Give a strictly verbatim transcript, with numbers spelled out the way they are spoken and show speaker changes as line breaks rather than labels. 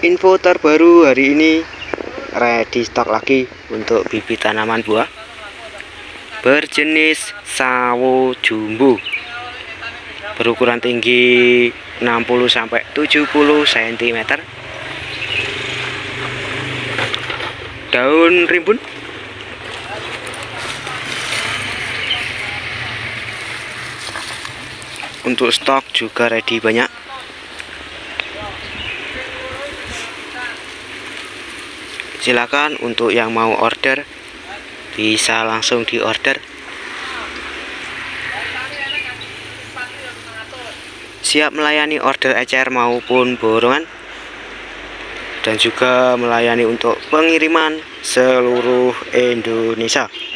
Info terbaru hari ini, ready stok lagi untuk bibit tanaman buah berjenis sawo jumbo, berukuran tinggi enam puluh sampai tujuh puluh sentimeter, daun rimbun, untuk stok juga ready banyak. Silakan untuk yang mau order bisa langsung di order. Siap melayani order ecer maupun borongan, dan juga melayani untuk pengiriman seluruh Indonesia.